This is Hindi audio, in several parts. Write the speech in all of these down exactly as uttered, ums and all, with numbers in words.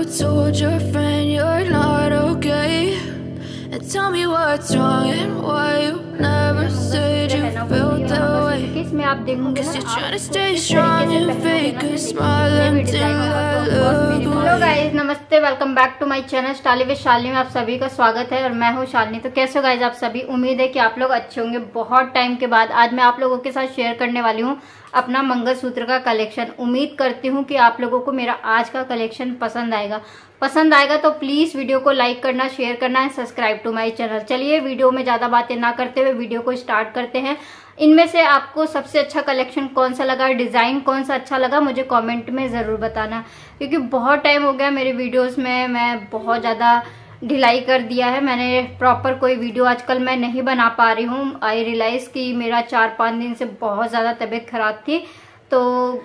told your friend you're not okay, and tell me what's wrong and why you never said you felt that way. इसमें आप देखोगे Guess you're trying to stay strong and fake a smile until I love the hello guys, नमस्ते, welcome back to my channel styly with Shalini में आप सभी का स्वागत है और मैं हूँ शालिनी। तो कैसे हो गाइस आप सभी? उम्मीद है कि आप लोग अच्छे होंगे। बहुत टाइम के बाद आज मैं आप लोगों के साथ शेयर करने वाली हूँ अपना मंगलसूत्र का कलेक्शन। उम्मीद करती हूँ कि आप लोगों को मेरा आज का कलेक्शन पसंद आएगा। पसंद आएगा तो प्लीज वीडियो को लाइक करना, शेयर करना है, सब्सक्राइब टू माय चैनल। चलिए वीडियो में ज्यादा बातें ना करते हुए वीडियो को स्टार्ट करते हैं। इनमें से आपको सबसे अच्छा कलेक्शन कौन सा लगा, डिजाइन कौन सा अच्छा लगा, मुझे कमेंट में जरूर बताना, क्योंकि बहुत टाइम हो गया मेरे वीडियोस में मैं बहुत ज्यादा ढिलाई कर दिया है। मैंने प्रॉपर कोई वीडियो आजकल मैं नहीं बना पा रही हूँ। आई रियलाइज कि मेरा चार पाँच दिन से बहुत ज़्यादा तबीयत खराब थी, तो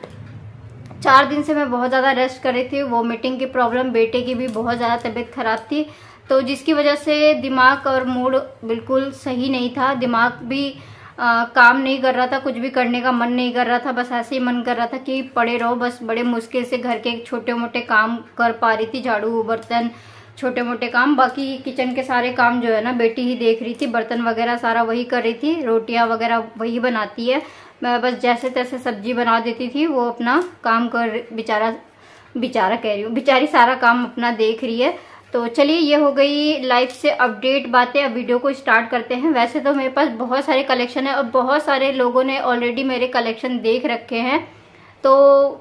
चार दिन से मैं बहुत ज़्यादा रेस्ट कर रही थी। वोमिटिंग की प्रॉब्लम, बेटे की भी बहुत ज़्यादा तबीयत खराब थी, तो जिसकी वजह से दिमाग और मूड बिल्कुल सही नहीं था। दिमाग भी आ, काम नहीं कर रहा था, कुछ भी करने का मन नहीं कर रहा था। बस ऐसे ही मन कर रहा था कि पड़े रहो। बस बड़े मुश्किल से घर के छोटे मोटे काम कर पा रही थी, झाड़ू बर्तन छोटे मोटे काम। बाकी किचन के सारे काम जो है ना बेटी ही देख रही थी, बर्तन वगैरह सारा वही कर रही थी, रोटियां वगैरह वही बनाती है। मैं बस जैसे तैसे सब्जी बना देती थी, वो अपना काम कर बेचारा बेचारा कह रही हूँ बेचारी सारा काम अपना देख रही है। तो चलिए, ये हो गई लाइफ से अपडेट बातें। अब वीडियो को स्टार्ट करते हैं। वैसे तो मेरे पास बहुत सारे कलेक्शन है और बहुत सारे लोगों ने ऑलरेडी मेरे कलेक्शन देख रखे हैं, तो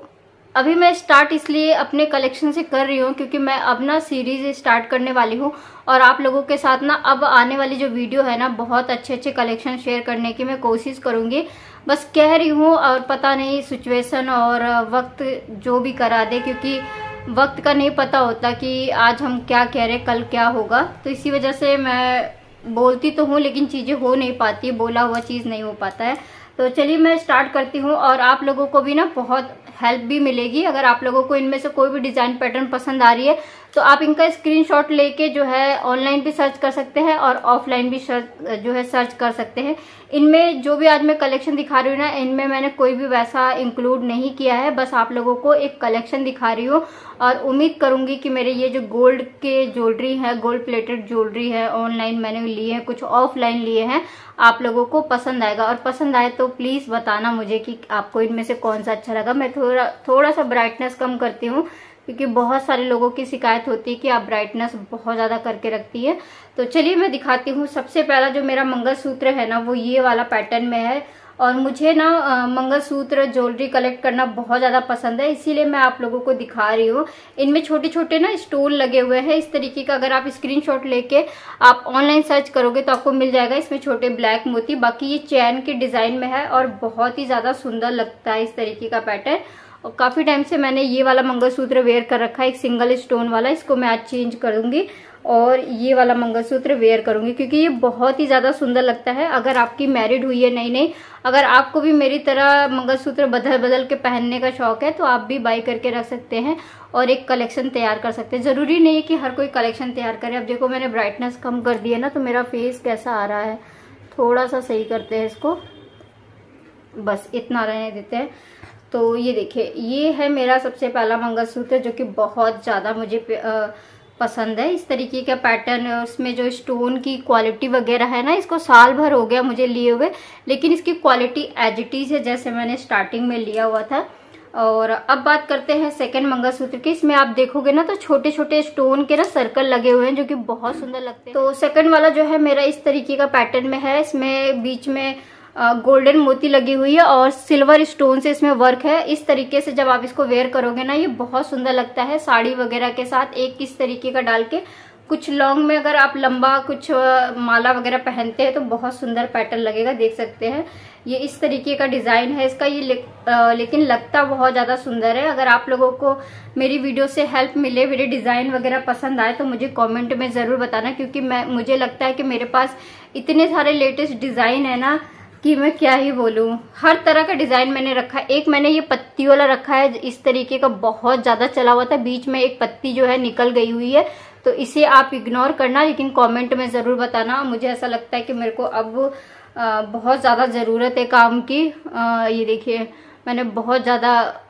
अभी मैं स्टार्ट इसलिए अपने कलेक्शन से कर रही हूँ क्योंकि मैं अब ना सीरीज स्टार्ट करने वाली हूँ और आप लोगों के साथ ना अब आने वाली जो वीडियो है ना बहुत अच्छे अच्छे कलेक्शन शेयर करने की मैं कोशिश करूँगी। बस कह रही हूँ और पता नहीं सिचुएशन और वक्त जो भी करा दे, क्योंकि वक्त का नहीं पता होता कि आज हम क्या कह रहे कल क्या होगा। तो इसी वजह से मैं बोलती तो हूँ लेकिन चीज़ें हो नहीं पाती, बोला हुआ चीज़ नहीं हो पाता है। तो चलिए मैं स्टार्ट करती हूँ और आप लोगों को भी ना बहुत हेल्प भी मिलेगी। अगर आप लोगों को इनमें से कोई भी डिजाइन पैटर्न पसंद आ रही है तो आप इनका स्क्रीनशॉट लेके जो है ऑनलाइन भी सर्च कर सकते हैं और ऑफलाइन भी सर्च जो है सर्च कर सकते हैं। इनमें जो भी आज मैं कलेक्शन दिखा रही हूँ ना, इनमें मैंने कोई भी वैसा इंक्लूड नहीं किया है, बस आप लोगों को एक कलेक्शन दिखा रही हूँ। और उम्मीद करूंगी कि मेरे ये जो गोल्ड के ज्वेलरी है, गोल्ड प्लेटेड ज्वेलरी है, ऑनलाइन मैंने लिए हैं, कुछ ऑफलाइन लिए हैं, आप लोगों को पसंद आएगा। और पसंद आए तो प्लीज बताना मुझे कि आपको इनमें से कौन सा अच्छा लगा। मैं थोड़ा थोड़ा सा ब्राइटनेस कम करती हूँ क्योंकि बहुत सारे लोगों की शिकायत होती है कि आप ब्राइटनेस बहुत ज्यादा करके रखती है। तो चलिए मैं दिखाती हूँ। सबसे पहला जो मेरा मंगलसूत्र है ना वो ये वाला पैटर्न में है और मुझे ना मंगलसूत्र ज्वेलरी कलेक्ट करना बहुत ज्यादा पसंद है, इसीलिए मैं आप लोगों को दिखा रही हूँ। इनमें छोटे छोटे ना स्टोन लगे हुए हैं इस तरीके का। अगर आप स्क्रीनशॉट लेके आप ऑनलाइन सर्च करोगे तो आपको मिल जाएगा इसमें छोटे ब्लैक मोती। बाकी ये चैन के डिजाइन में है और बहुत ही ज्यादा सुंदर लगता है इस तरीके का पैटर्न। और काफी टाइम से मैंने ये वाला मंगलसूत्र वेयर कर रखा है, एक सिंगल स्टोन वाला। इसको मैं आज चेंज करूंगी और ये वाला मंगलसूत्र वेयर करूंगी क्योंकि ये बहुत ही ज्यादा सुंदर लगता है। अगर आपकी मैरिड हुई है नई नई, अगर आपको भी मेरी तरह मंगलसूत्र बदल बदल के पहनने का शौक है तो आप भी बाय करके रख सकते हैं और एक कलेक्शन तैयार कर सकते हैं। जरूरी नहीं है कि हर कोई कलेक्शन तैयार करे। अब देखो मैंने ब्राइटनेस कम कर दी है ना, तो मेरा फेस कैसा आ रहा है, थोड़ा सा सही करते हैं इसको, बस इतना रहने देते हैं। तो ये देखिए, ये है मेरा सबसे पहला मंगलसूत्र जो कि बहुत ज़्यादा मुझे पसंद है। इस तरीके का पैटर्न, उसमें जो स्टोन की क्वालिटी वगैरह है ना, इसको साल भर हो गया मुझे लिए हुए, लेकिन इसकी क्वालिटी एज इट इज है जैसे मैंने स्टार्टिंग में लिया हुआ था। और अब बात करते हैं सेकंड मंगलसूत्र की। इसमें आप देखोगे ना तो छोटे छोटे स्टोन के ना सर्कल लगे हुए हैं जो कि बहुत सुंदर लगते हैं। तो सेकंड वाला जो है मेरा इस तरीके का पैटर्न में है। इसमें बीच में गोल्डन मोती लगी हुई है और सिल्वर स्टोन से इसमें वर्क है। इस तरीके से जब आप इसको वेयर करोगे ना ये बहुत सुंदर लगता है साड़ी वगैरह के साथ। एक इस तरीके का डाल के कुछ लॉन्ग में अगर आप लंबा कुछ माला वगैरह पहनते हैं तो बहुत सुंदर पैटर्न लगेगा, देख सकते हैं। ये इस तरीके का डिजाइन है इसका, ये ले, आ, लेकिन लगता बहुत ज्यादा सुंदर है। अगर आप लोगों को मेरी वीडियो से हेल्प मिले, मेरे डिजाइन वगैरह पसंद आए तो मुझे कमेंट में जरूर बताना, क्योंकि मैं मुझे लगता है कि मेरे पास इतने सारे लेटेस्ट डिजाइन है ना कि मैं क्या ही बोलूं। हर तरह का डिजाइन मैंने रखा है। एक मैंने ये पत्ती वाला रखा है, इस तरीके का बहुत ज्यादा चला हुआ था, बीच में एक पत्ती जो है निकल गई हुई है, तो इसे आप इग्नोर करना, लेकिन कमेंट में जरूर बताना। मुझे ऐसा लगता है कि मेरे को अब आ, बहुत ज्यादा जरूरत है काम की। आ, ये देखिए मैंने बहुत ज्यादा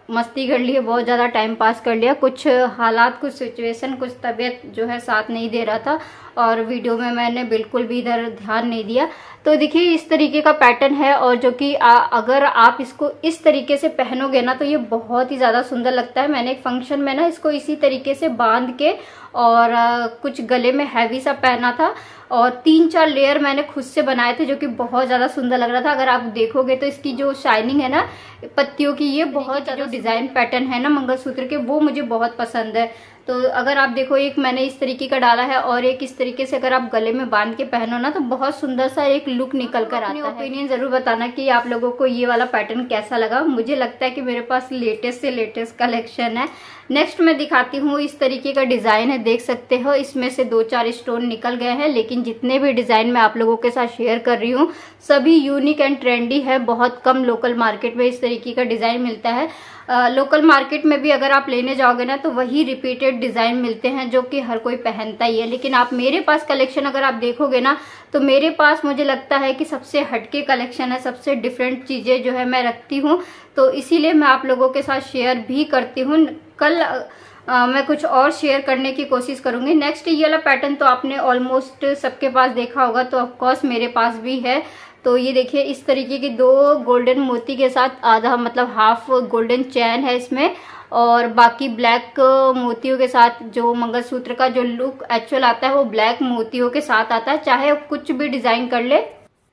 मस्ती कर ली है, बहुत ज़्यादा टाइम पास कर लिया। कुछ हालात, कुछ सिचुएशन, कुछ तबीयत जो है साथ नहीं दे रहा था और वीडियो में मैंने बिल्कुल भी इधर ध्यान नहीं दिया। तो देखिए इस तरीके का पैटर्न है और जो कि अगर आप इसको इस तरीके से पहनोगे ना तो ये बहुत ही ज़्यादा सुंदर लगता है। मैंने एक फंक्शन में ना इसको इसी तरीके से बांध के और आ, कुछ गले में हैवी सा पहना था और तीन चार लेयर मैंने खुद से बनाए थे जो कि बहुत ज़्यादा सुंदर लग रहा था। अगर आप देखोगे तो इसकी जो शाइनिंग है ना पत्तियों की, ये बहुत जो डिज़ाइन पैटर्न है ना मंगलसूत्र के, वो मुझे बहुत पसंद है। तो अगर आप देखो, एक मैंने इस तरीके का डाला है और एक इस तरीके से अगर आप गले में बांध के पहनो ना तो बहुत सुंदर सा एक लुक निकल कर आता है। ओपिनियन जरूर बताना कि आप लोगों को ये वाला पैटर्न कैसा लगा। मुझे लगता है कि मेरे पास लेटेस्ट से लेटेस्ट कलेक्शन है। नेक्स्ट मैं दिखाती हूँ, इस तरीके का डिजाइन है, देख सकते हो इसमें से दो चार स्टोन निकल गए हैं, लेकिन जितने भी डिजाइन मैं आप लोगों के साथ शेयर कर रही हूँ सभी यूनिक एंड ट्रेंडी है। बहुत कम लोकल मार्केट में इस तरीके का डिजाइन मिलता है। लोकल uh, मार्केट में भी अगर आप लेने जाओगे ना तो वही रिपीटेड डिजाइन मिलते हैं जो कि हर कोई पहनता ही है। लेकिन आप मेरे पास कलेक्शन अगर आप देखोगे ना तो मेरे पास मुझे लगता है कि सबसे हटके कलेक्शन है, सबसे डिफरेंट चीजें जो है मैं रखती हूँ, तो इसीलिए मैं आप लोगों के साथ शेयर भी करती हूँ। कल आ, मैं कुछ और शेयर करने की कोशिश करूंगी। नेक्स्ट ये वाला पैटर्न तो आपने ऑलमोस्ट सबके पास देखा होगा, तो ऑफकोर्स मेरे पास भी है। तो ये देखिए इस तरीके की दो गोल्डन मोती के साथ आधा मतलब हाफ गोल्डन चैन है इसमें और बाकी ब्लैक मोतियों के साथ जो मंगलसूत्र का जो लुक एक्चुअल आता है वो ब्लैक मोतियों के साथ आता है, चाहे कुछ भी डिजाइन कर ले।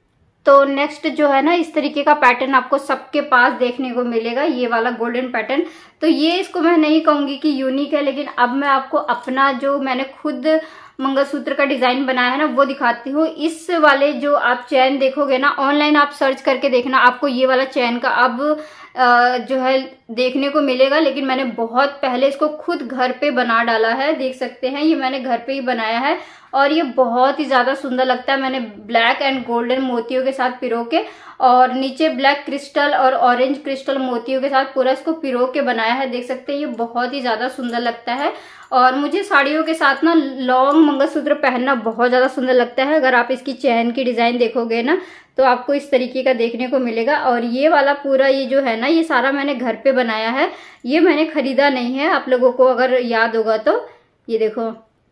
तो नेक्स्ट जो है ना इस तरीके का पैटर्न आपको सबके पास देखने को मिलेगा, ये वाला गोल्डन पैटर्न। तो ये इसको मैं नहीं कहूंगी कि यूनिक है, लेकिन अब मैं आपको अपना जो मैंने खुद मंगलसूत्र का डिजाइन बनाया है ना वो दिखाती हूँ। इस वाले जो आप चैन देखोगे ना, ऑनलाइन आप सर्च करके देखना, आपको ये वाला चैन का अब आ, जो है देखने को मिलेगा। लेकिन मैंने बहुत पहले इसको खुद घर पे बना डाला है, देख सकते हैं ये मैंने घर पे ही बनाया है और ये बहुत ही ज्यादा सुंदर लगता है। मैंने ब्लैक एंड गोल्डन मोतियों के साथ पिरो के और नीचे ब्लैक क्रिस्टल और ऑरेंज क्रिस्टल मोतियों के साथ पूरा इसको पिरो के बनाया है, देख सकते हैं ये बहुत ही ज्यादा सुंदर लगता है। और मुझे साड़ियों के साथ ना लॉन्ग मंगलसूत्र पहनना बहुत ज्यादा सुंदर लगता है। अगर आप इसकी चैन की डिजाइन देखोगे ना तो आपको इस तरीके का देखने को मिलेगा। और ये वाला पूरा ये जो है ना ये सारा मैंने घर पे बनाया है, ये मैंने खरीदा नहीं है। आप लोगों को अगर याद होगा तो ये देखो,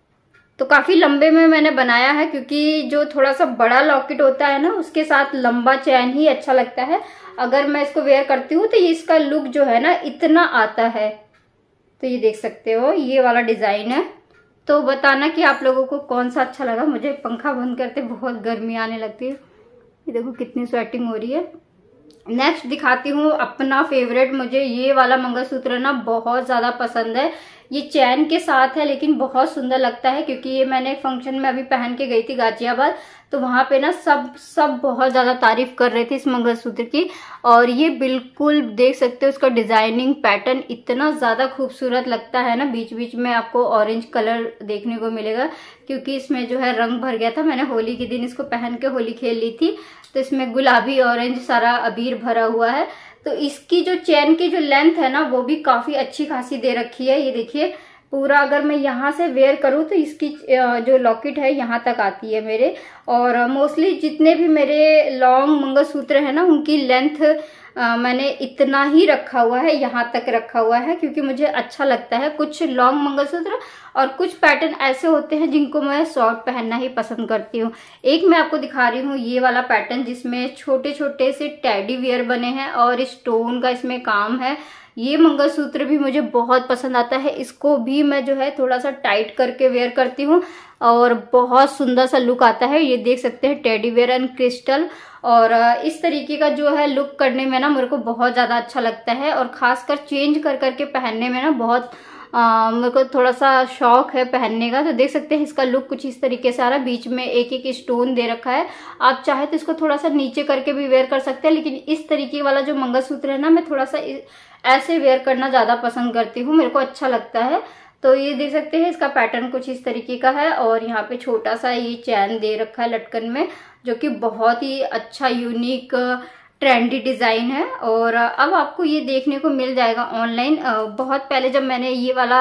तो काफी लंबे में मैंने बनाया है क्योंकि जो थोड़ा सा बड़ा लॉकेट होता है ना उसके साथ लंबा चैन ही अच्छा लगता है। अगर मैं इसको वेयर करती हूँ तो ये इसका लुक जो है ना इतना आता है। तो ये देख सकते हो ये वाला डिजाइन है। तो बताना कि आप लोगों को कौन सा अच्छा लगा। मुझे पंखा बंद करते बहुत गर्मी आने लगती है, ये देखो कितनी स्वेटिंग हो रही है। नेक्स्ट दिखाती हूँ अपना फेवरेट, मुझे ये वाला मंगलसूत्र ना बहुत ज्यादा पसंद है। ये चैन के साथ है लेकिन बहुत सुंदर लगता है क्योंकि ये मैंने फंक्शन में अभी पहन के गई थी गाजियाबाद, तो वहां पे ना सब सब बहुत ज्यादा तारीफ कर रहे थे इस मंगलसूत्र की। और ये बिल्कुल देख सकते हो इसका डिजाइनिंग पैटर्न इतना ज्यादा खूबसूरत लगता है ना। बीच बीच में आपको ऑरेंज कलर देखने को मिलेगा क्योंकि इसमें जो है रंग भर गया था। मैंने होली के दिन इसको पहन के होली खेल ली थी, तो इसमें गुलाबी ऑरेंज सारा अबीर भरा हुआ है। तो इसकी जो चैन की जो लेंथ है ना वो भी काफी अच्छी खासी दे रखी है। ये देखिए पूरा अगर मैं यहाँ से वेयर करूँ तो इसकी जो लॉकेट है यहाँ तक आती है मेरे। और मोस्टली जितने भी मेरे लॉन्ग मंगलसूत्र है ना उनकी लेंथ आ, मैंने इतना ही रखा हुआ है, यहाँ तक रखा हुआ है क्योंकि मुझे अच्छा लगता है। कुछ लॉन्ग मंगलसूत्र और कुछ पैटर्न ऐसे होते हैं जिनको मैं शॉर्ट पहनना ही पसंद करती हूँ। एक मैं आपको दिखा रही हूँ ये वाला पैटर्न जिसमें छोटे छोटे से टेडी बियर बने हैं और स्टोन का इसमें काम है। ये मंगलसूत्र भी मुझे बहुत पसंद आता है, इसको भी मैं जो है थोड़ा सा टाइट करके वेयर करती हूँ और बहुत सुंदर सा लुक आता है। ये देख सकते हैं टेडी बियर एंड क्रिस्टल, और इस तरीके का जो है लुक करने में ना मेरे को बहुत ज्यादा अच्छा लगता है और खासकर चेंज कर करके पहनने में ना बहुत आ, मेरे को थोड़ा सा शौक है पहनने का। तो देख सकते हैं इसका लुक कुछ इस तरीके से आ रहा है, बीच में एक एक स्टोन दे रखा है। आप चाहे तो इसको थोड़ा सा नीचे करके भी वेयर कर सकते हैं, लेकिन इस तरीके वाला जो मंगलसूत्र है ना मैं थोड़ा सा ऐसे वेयर करना ज्यादा पसंद करती हूँ, मेरे को अच्छा लगता है। तो ये देख सकते हैं इसका पैटर्न कुछ इस तरीके का है और यहाँ पे छोटा सा ये चैन दे रखा है लटकन में, जो कि बहुत ही अच्छा यूनिक ट्रेंडी डिजाइन है। और अब आपको ये देखने को मिल जाएगा ऑनलाइन। बहुत पहले जब मैंने ये वाला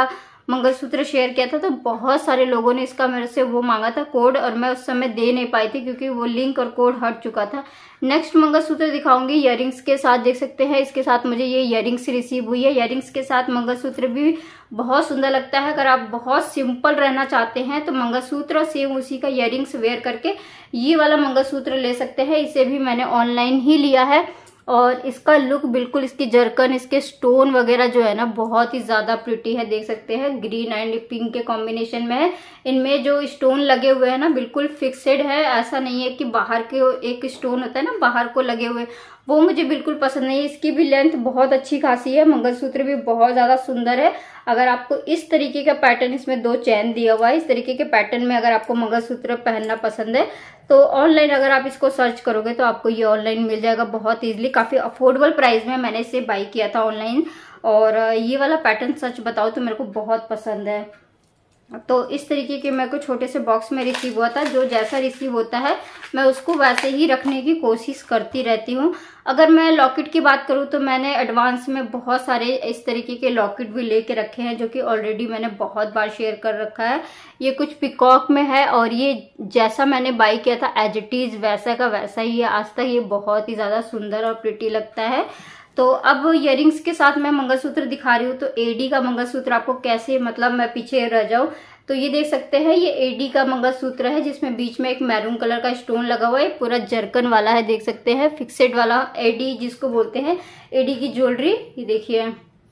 मंगलसूत्र शेयर किया था तो बहुत सारे लोगों ने इसका मेरे से वो मांगा था कोड, और मैं उस समय दे नहीं पाई थी क्योंकि वो लिंक और कोड हट चुका था। नेक्स्ट मंगलसूत्र दिखाऊंगी इयररिंग्स के साथ, देख सकते हैं इसके साथ मुझे ये इयररिंग्स रिसीव हुई है। इयररिंग्स के साथ मंगलसूत्र भी बहुत सुंदर लगता है। अगर आप बहुत सिंपल रहना चाहते हैं तो मंगलसूत्र और सेम उसी का इयररिंग्स वेयर करके ये वाला मंगलसूत्र ले सकते हैं। इसे भी मैंने ऑनलाइन ही लिया है और इसका लुक बिल्कुल, इसकी जरकन, इसके स्टोन वगैरह जो है ना बहुत ही ज्यादा प्रिटी है। देख सकते हैं ग्रीन एंड पिंक के कॉम्बिनेशन में है। इनमें जो स्टोन लगे हुए हैं ना बिल्कुल फिक्सेड है, ऐसा नहीं है कि बाहर के एक स्टोन होता है ना बाहर को लगे हुए, वो मुझे बिल्कुल पसंद नहीं है। इसकी भी लेंथ बहुत अच्छी खासी है, मंगलसूत्र भी बहुत ज्यादा सुंदर है। अगर आपको इस तरीके का पैटर्न, इसमें दो चैन दिया हुआ है, इस तरीके के पैटर्न में अगर आपको मंगलसूत्र पहनना पसंद है तो ऑनलाइन अगर आप इसको सर्च करोगे तो आपको ये ऑनलाइन मिल जाएगा बहुत इजीली। काफी अफोर्डेबल प्राइस में मैंने इसे बाई किया था ऑनलाइन, और ये वाला पैटर्न सच बताओ तो मेरे को बहुत पसंद है। तो इस तरीके के मेरे को छोटे से बॉक्स में रिसीव हुआ था। जो जैसा रिसीव होता है मैं उसको वैसे ही रखने की कोशिश करती रहती हूँ। अगर मैं लॉकेट की बात करूँ तो मैंने एडवांस में बहुत सारे इस तरीके के लॉकेट भी लेके रखे हैं जो कि ऑलरेडी मैंने बहुत बार शेयर कर रखा है। ये कुछ पिकॉक में है और ये जैसा मैंने बाई किया था एज इट इज वैसा का वैसा ही है आज तक। ये बहुत ही ज्यादा सुंदर और प्रिटी लगता है। तो अब इयररिंग्स के साथ मैं मंगलसूत्र दिखा रही हूँ। तो एडी का मंगलसूत्र आपको कैसे, मतलब मैं पीछे रह जाऊं तो ये देख सकते हैं, ये एडी का मंगलसूत्र है जिसमें बीच में एक मैरून कलर का स्टोन लगा हुआ है। पूरा जरकन वाला है, देख सकते हैं, फिक्सेड वाला एडी जिसको बोलते हैं, एडी की ज्वेलरी। ये देखिए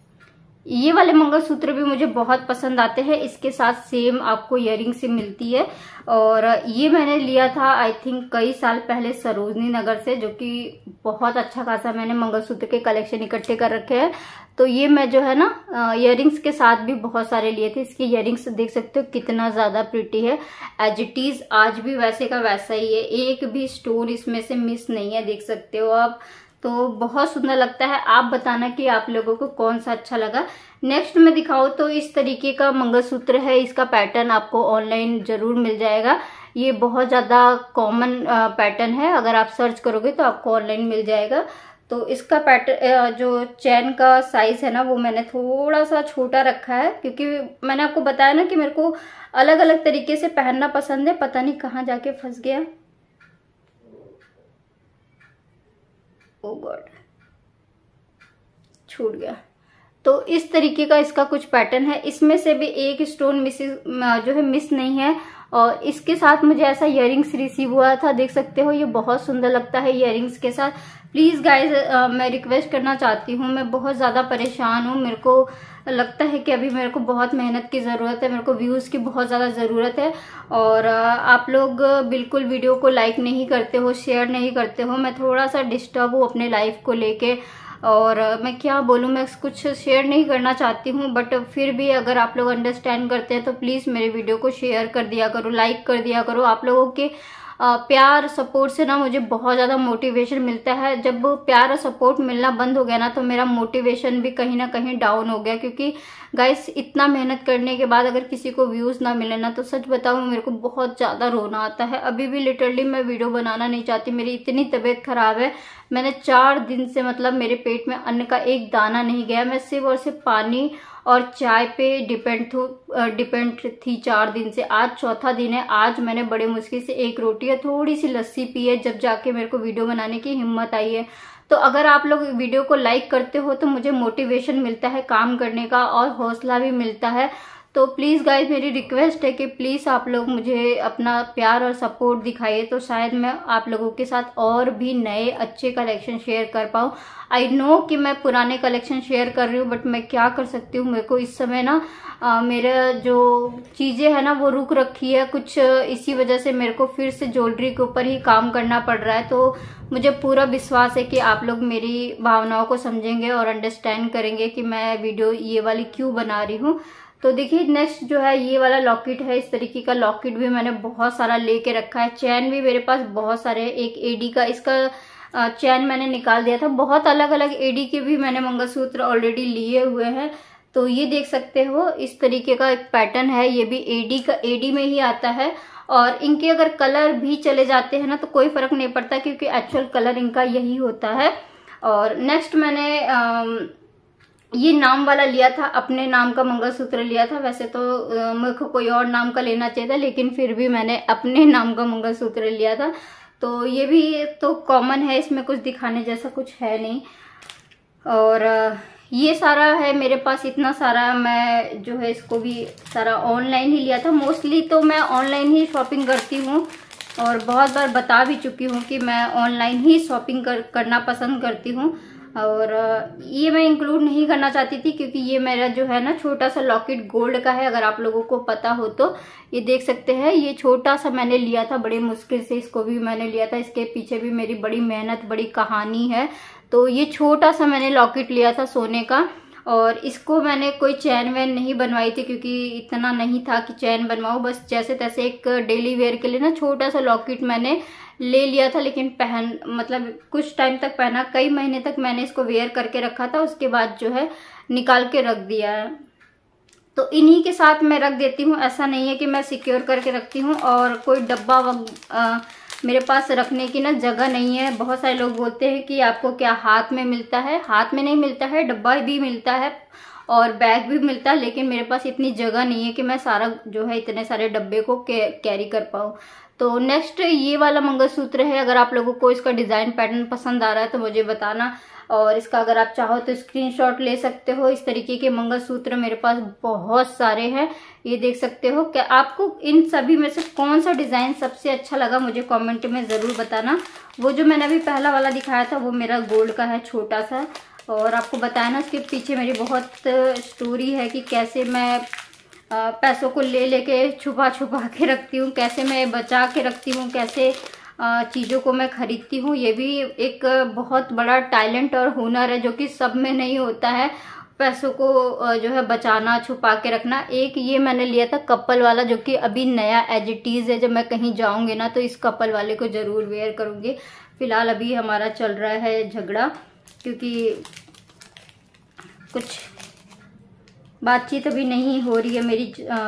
ये वाले मंगलसूत्र भी मुझे बहुत पसंद आते हैं। इसके साथ सेम आपको इयररिंग से मिलती है और ये मैंने लिया था आई थिंक कई साल पहले सरोजनी नगर से, जो कि बहुत अच्छा खासा मैंने मंगलसूत्र के कलेक्शन इकट्ठे कर रखे हैं। तो ये मैं जो है ना इयररिंग्स के साथ भी बहुत सारे लिए थे। इसके इयररिंग्स देख सकते हो कितना ज्यादा प्रिटी है, एज इट इज आज भी वैसे का वैसा ही है, एक भी स्टोन इसमें से मिस नहीं है, देख सकते हो आप। तो बहुत सुंदर लगता है। आप बताना कि आप लोगों को कौन सा अच्छा लगा। नेक्स्ट मैं दिखाऊं तो इस तरीके का मंगलसूत्र है। इसका पैटर्न आपको ऑनलाइन जरूर मिल जाएगा। ये बहुत ज्यादा कॉमन पैटर्न है, अगर आप सर्च करोगे तो आपको ऑनलाइन मिल जाएगा। तो इसका पैटर्न, जो चैन का साइज है ना, वो मैंने थोड़ा सा छोटा रखा है क्योंकि मैंने आपको बताया ना कि मेरे को अलग अलग तरीके से पहनना पसंद है। पता नहीं कहाँ जाके फंस गया, ओ गॉड, छूट गया। तो इस तरीके का इसका कुछ पैटर्न है। इसमें से भी एक स्टोन मिस जो है मिस नहीं है। और इसके साथ मुझे ऐसा इयररिंग्स रिसीव हुआ था, देख सकते हो, ये बहुत सुंदर लगता है इयररिंग्स के साथ। प्लीज गाइज मैं रिक्वेस्ट करना चाहती हूँ, मैं बहुत ज्यादा परेशान हूँ। मेरे को लगता है कि अभी मेरे को बहुत मेहनत की ज़रूरत है, मेरे को व्यूज़ की बहुत ज़्यादा ज़रूरत है। और आप लोग बिल्कुल वीडियो को लाइक नहीं करते हो, शेयर नहीं करते हो। मैं थोड़ा सा डिस्टर्ब हूँ अपने लाइफ को लेके, और मैं क्या बोलूँ, मैं कुछ शेयर नहीं करना चाहती हूँ, बट फिर भी अगर आप लोग अंडरस्टैंड करते हैं तो प्लीज़ मेरे वीडियो को शेयर कर दिया करो, लाइक कर दिया करो। आप लोगों के प्यार सपोर्ट से ना मुझे बहुत ज़्यादा मोटिवेशन मिलता है। जब प्यार और सपोर्ट मिलना बंद हो गया ना तो मेरा मोटिवेशन भी कहीं ना कहीं डाउन हो गया, क्योंकि गाइस इतना मेहनत करने के बाद अगर किसी को व्यूज़ ना मिले ना तो सच बताऊँ मेरे को बहुत ज़्यादा रोना आता है। अभी भी लिटरली मैं वीडियो बनाना नहीं चाहती, मेरी इतनी तबीयत खराब है। मैंने चार दिन से, मतलब मेरे पेट में अन्न का एक दाना नहीं गया। मैं सिर्फ और सिर्फ पानी और चाय पे डिपेंड डिपेंड थी चार दिन से। आज चौथा दिन है। आज मैंने बड़े मुश्किल से एक रोटी या थोड़ी सी लस्सी पी है, जब जाके मेरे को वीडियो बनाने की हिम्मत आई है। तो अगर आप लोग वीडियो को लाइक करते हो तो मुझे मोटिवेशन मिलता है काम करने का, और हौसला भी मिलता है। तो प्लीज़ गाइज मेरी रिक्वेस्ट है कि प्लीज़ आप लोग मुझे अपना प्यार और सपोर्ट दिखाइए, तो शायद मैं आप लोगों के साथ और भी नए अच्छे कलेक्शन शेयर कर पाऊँ। आई नो कि मैं पुराने कलेक्शन शेयर कर रही हूँ, बट मैं क्या कर सकती हूँ। मेरे को इस समय ना आ, मेरा जो चीज़ें है ना वो रुक रखी है कुछ, इसी वजह से मेरे को फिर से ज्वेलरी के ऊपर ही काम करना पड़ रहा है। तो मुझे पूरा विश्वास है कि आप लोग मेरी भावनाओं को समझेंगे और अंडरस्टैंड करेंगे कि मैं वीडियो ये वाली क्यों बना रही हूँ। तो देखिए नेक्स्ट जो है ये वाला लॉकेट है। इस तरीके का लॉकेट भी मैंने बहुत सारा लेके रखा है। चैन भी मेरे पास बहुत सारे हैं। एक एडी का इसका चैन मैंने निकाल दिया था। बहुत अलग अलग एडी के भी मैंने मंगलसूत्र ऑलरेडी लिए हुए हैं। तो ये देख सकते हो इस तरीके का एक पैटर्न है। ये भी एडी का एडी में ही आता है, और इनके अगर कलर भी चले जाते हैं ना तो कोई फर्क नहीं पड़ता, क्योंकि एक्चुअल कलर इनका यही होता है। और नेक्स्ट मैंने आ, ये नाम वाला लिया था, अपने नाम का मंगलसूत्र लिया था। वैसे तो मेरे को कोई और नाम का लेना चाहिए था, लेकिन फिर भी मैंने अपने नाम का मंगलसूत्र लिया था। तो ये भी तो कॉमन है, इसमें कुछ दिखाने जैसा कुछ है नहीं। और ये सारा है मेरे पास, इतना सारा मैं जो है इसको भी सारा ऑनलाइन ही लिया था। मोस्टली तो मैं ऑनलाइन ही शॉपिंग करती हूँ और बहुत बार बता भी चुकी हूँ कि मैं ऑनलाइन ही शॉपिंग कर, करना पसंद करती हूँ। और ये मैं इंक्लूड नहीं करना चाहती थी क्योंकि ये मेरा जो है ना छोटा सा लॉकेट गोल्ड का है। अगर आप लोगों को पता हो तो ये देख सकते हैं, ये छोटा सा मैंने लिया था, बड़ी मुश्किल से इसको भी मैंने लिया था। इसके पीछे भी मेरी बड़ी मेहनत, बड़ी कहानी है। तो ये छोटा सा मैंने लॉकेट लिया था सोने का, और इसको मैंने कोई चैन वैन नहीं बनवाई थी क्योंकि इतना नहीं था कि चैन बनवाऊं। बस जैसे तैसे एक डेली वेयर के लिए ना छोटा सा लॉकेट मैंने ले लिया था, लेकिन पहन मतलब कुछ टाइम तक पहना, कई महीने तक मैंने इसको वेयर करके रखा था। उसके बाद जो है निकाल के रख दिया है। तो इन्हीं के साथ मैं रख देती हूँ, ऐसा नहीं है कि मैं सिक्योर करके रखती हूँ। और कोई डब्बा आ, मेरे पास रखने की ना जगह नहीं है। बहुत सारे लोग बोलते हैं कि आपको क्या हाथ में मिलता है, हाथ में नहीं मिलता है, डब्बा भी मिलता है और बैग भी मिलता है, लेकिन मेरे पास इतनी जगह नहीं है कि मैं सारा जो है इतने सारे डब्बे को कैरी कर पाऊँ। तो नेक्स्ट ये वाला मंगलसूत्र है। अगर आप लोगों को इसका डिजाइन पैटर्न पसंद आ रहा है तो मुझे बताना, और इसका अगर आप चाहो तो स्क्रीनशॉट ले सकते हो। इस तरीके के मंगलसूत्र मेरे पास बहुत सारे हैं, ये देख सकते हो। क्या आपको इन सभी में से कौन सा डिजाइन सबसे अच्छा लगा मुझे कमेंट में जरूर बताना। वो जो मैंने अभी पहला वाला दिखाया था वो मेरा गोल्ड का है, छोटा सा। और आपको बताया ना उसके पीछे मेरी बहुत स्टोरी है कि कैसे मैं पैसों को ले लेके छुपा छुपा के रखती हूँ, कैसे मैं बचा के रखती हूँ, कैसे चीज़ों को मैं खरीदती हूँ। ये भी एक बहुत बड़ा टैलेंट और हुनर है जो कि सब में नहीं होता है, पैसों को जो है बचाना, छुपा के रखना। एक ये मैंने लिया था कपल वाला, जो कि अभी नया एज इट इज़ है। जब मैं कहीं जाऊँगी ना तो इस कपल वाले को ज़रूर वेयर करूँगी। फिलहाल अभी हमारा चल रहा है झगड़ा, क्योंकि कुछ बातचीत अभी नहीं हो रही है मेरी। आ,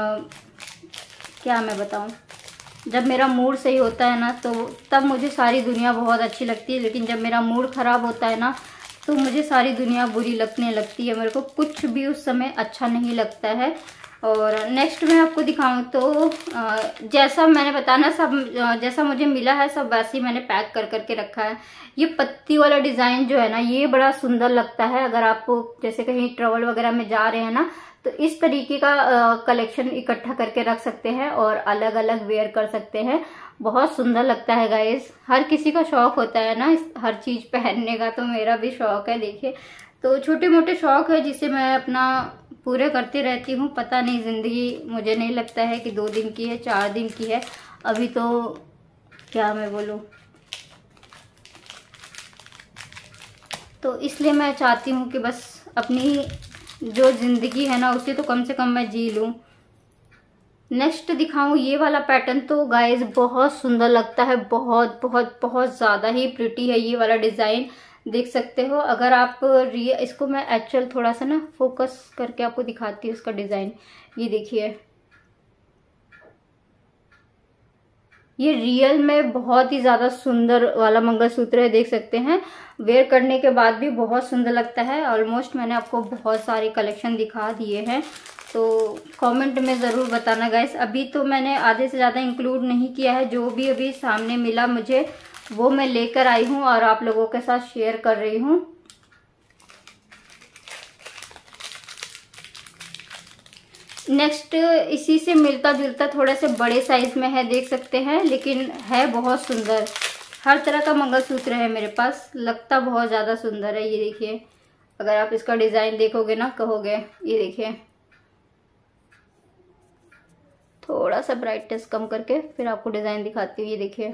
क्या मैं बताऊं, जब मेरा मूड सही होता है ना तो तब मुझे सारी दुनिया बहुत अच्छी लगती है, लेकिन जब मेरा मूड ख़राब होता है ना तो मुझे सारी दुनिया बुरी लगने लगती है। मेरे को कुछ भी उस समय अच्छा नहीं लगता है। और नेक्स्ट मैं आपको दिखाऊं तो जैसा मैंने बताना सब जैसा मुझे मिला है सब वैसे ही मैंने पैक कर करके रखा है। ये पत्ती वाला डिज़ाइन जो है ना ये बड़ा सुंदर लगता है। अगर आपको जैसे कहीं ट्रैवल वगैरह में जा रहे हैं ना तो इस तरीके का कलेक्शन इकट्ठा करके रख सकते हैं और अलग अलग वेयर कर सकते हैं। बहुत सुंदर लगता है गाइस। हर किसी का शौक होता है ना इस हर चीज़ पहनने का, तो मेरा भी शौक है। देखिए, तो छोटे मोटे शौक है जिसे मैं अपना पूरे करती रहती हूँ। पता नहीं, ज़िंदगी मुझे नहीं लगता है कि दो दिन की है, चार दिन की है। अभी तो क्या मैं बोलूँ, तो इसलिए मैं चाहती हूँ कि बस अपनी जो ज़िंदगी है ना उसे तो कम से कम मैं जी लूँ। नेक्स्ट दिखाऊं ये वाला पैटर्न, तो गाइस बहुत सुंदर लगता है, बहुत बहुत बहुत ज़्यादा ही प्रिटी है ये वाला डिज़ाइन, देख सकते हो। अगर आप रियल इसको मैं एक्चुअल थोड़ा सा ना फोकस करके आपको दिखाती हूँ इसका डिज़ाइन। ये देखिए, ये रियल में बहुत ही ज़्यादा सुंदर वाला मंगलसूत्र है, देख सकते हैं। वेयर करने के बाद भी बहुत सुंदर लगता है। ऑलमोस्ट मैंने आपको बहुत सारे कलेक्शन दिखा दिए हैं, तो कमेंट में ज़रूर बताना गाइस। अभी तो मैंने आधे से ज़्यादा इंक्लूड नहीं किया है, जो भी अभी सामने मिला मुझे वो मैं लेकर आई हूँ और आप लोगों के साथ शेयर कर रही हूँ। नेक्स्ट इसी से मिलता जुलता थोड़े से बड़े साइज में है, देख सकते हैं, लेकिन है बहुत सुंदर। हर तरह का मंगलसूत्र है मेरे पास, लगता बहुत ज़्यादा सुंदर है। ये देखिए, अगर आप इसका डिज़ाइन देखोगे ना कहोगे। ये देखिए, थोड़ा सा ब्राइटनेस कम करके फिर आपको डिज़ाइन दिखाती हूँ। ये देखिए,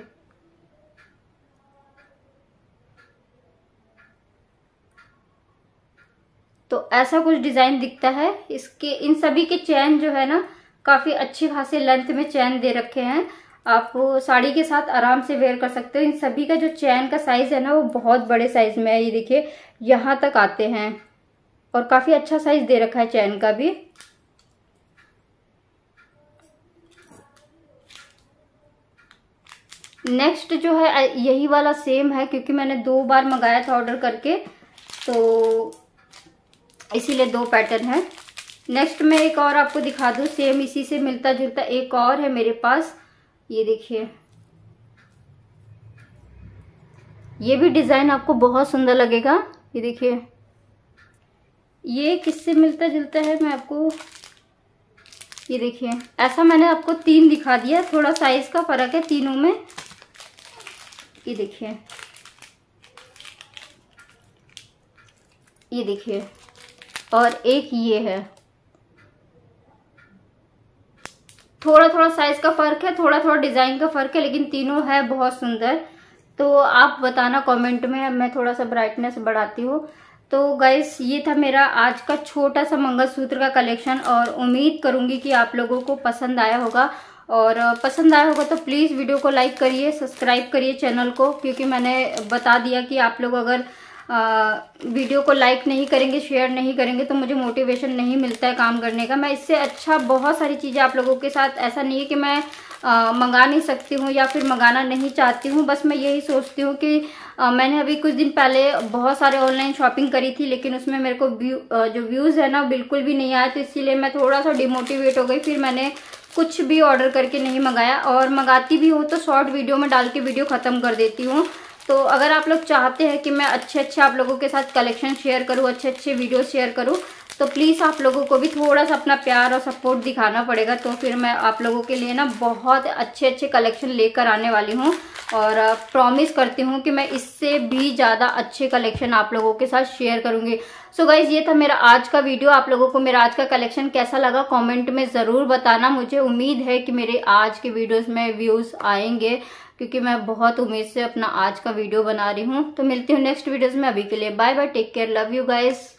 तो ऐसा कुछ डिज़ाइन दिखता है। इसके इन सभी के चैन जो है ना काफ़ी अच्छे खासे लेंथ में चैन दे रखे हैं, आप साड़ी के साथ आराम से वेयर कर सकते हो। इन सभी का जो चैन का साइज है ना वो बहुत बड़े साइज में है। ये देखिए, यहाँ तक आते हैं और काफ़ी अच्छा साइज दे रखा है चैन का भी। नेक्स्ट जो है यही वाला सेम है, क्योंकि मैंने दो बार मंगाया था ऑर्डर करके, तो इसीलिए दो पैटर्न है। नेक्स्ट मैं एक और आपको दिखा दूँ, सेम इसी से मिलता जुलता एक और है मेरे पास। ये देखिए, ये भी डिज़ाइन आपको बहुत सुंदर लगेगा। ये देखिए, ये किससे मिलता जुलता है मैं आपको, ये देखिए, ऐसा मैंने आपको तीन दिखा दिया, थोड़ा साइज का फर्क है तीनों में। ये देखिए, ये देखिए, और एक ये है, थोड़ा थोड़ा साइज का फर्क है, थोड़ा थोड़ा डिजाइन का फर्क है, लेकिन तीनों है बहुत सुंदर। तो आप बताना कमेंट में, मैं थोड़ा सा ब्राइटनेस बढ़ाती हूँ। तो गाइस, ये था मेरा आज का छोटा सा मंगलसूत्र का कलेक्शन, और उम्मीद करूंगी कि आप लोगों को पसंद आया होगा। और पसंद आया होगा तो प्लीज़ वीडियो को लाइक करिए, सब्सक्राइब करिए चैनल को, क्योंकि मैंने बता दिया कि आप लोग अगर आ, वीडियो को लाइक नहीं करेंगे, शेयर नहीं करेंगे, तो मुझे मोटिवेशन नहीं मिलता है काम करने का। मैं इससे अच्छा बहुत सारी चीज़ें आप लोगों के साथ, ऐसा नहीं है कि मैं आ, मंगा नहीं सकती हूँ या फिर मंगाना नहीं चाहती हूँ, बस मैं यही सोचती हूँ कि आ, मैंने अभी कुछ दिन पहले बहुत सारे ऑनलाइन शॉपिंग करी थी, लेकिन उसमें मेरे को व्यू जो व्यूज़ है ना बिल्कुल भी नहीं आया, तो इसीलिए मैं थोड़ा सा डिमोटिवेट हो गई। फिर मैंने कुछ भी ऑर्डर करके नहीं मंगाया, और मंगाती भी हूँ तो शॉर्ट वीडियो में डाल के वीडियो ख़त्म कर देती हूँ। तो अगर आप लोग चाहते हैं कि मैं अच्छे अच्छे आप लोगों के साथ कलेक्शन शेयर करूँ, अच्छे अच्छे वीडियो शेयर करूँ, तो प्लीज़ आप लोगों को भी थोड़ा सा अपना प्यार और सपोर्ट दिखाना पड़ेगा। तो फिर मैं आप लोगों के लिए ना बहुत अच्छे अच्छे कलेक्शन लेकर आने वाली हूँ, और प्रॉमिस करती हूँ कि मैं इससे भी ज़्यादा अच्छे कलेक्शन आप लोगों के साथ शेयर करूँगी। सो गाइज, ये था मेरा आज का वीडियो। आप लोगों को मेरा आज का कलेक्शन कैसा लगा कमेंट में ज़रूर बताना। मुझे उम्मीद है कि मेरे आज के वीडियोस में व्यूज़ आएंगे, क्योंकि मैं बहुत उम्मीद से अपना आज का वीडियो बना रही हूँ। तो मिलती हूँ नेक्स्ट वीडियोस में, अभी के लिए bye bye, take care, love you guys.